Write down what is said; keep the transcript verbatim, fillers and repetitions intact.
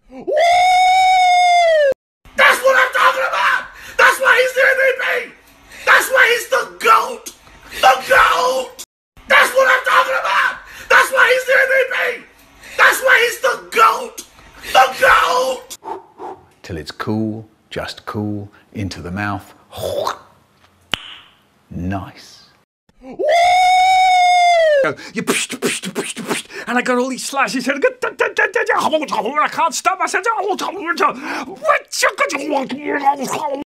Woo! That's what I'm talking about! That's why he's the M V P! That's why he's the GOAT! The GOAT! That's what I'm talking about! That's why he's the M V P! That's why he's the GOAT! The GOAT! Till it's cool, just cool, into the mouth. Nice. Woo! You pushed, pushed, pushed, pushed, and I got all these slashes and I can't stop myself.